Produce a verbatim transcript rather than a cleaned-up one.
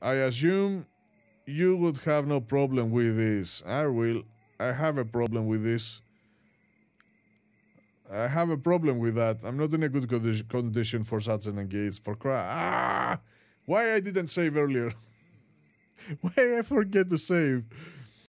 I assume you would have no problem with this. I will. I have a problem with this. I have a problem with that. I'm not in a good condi condition for such an engage. For cry. Ah! Why I didn't save earlier? Why I forget to save?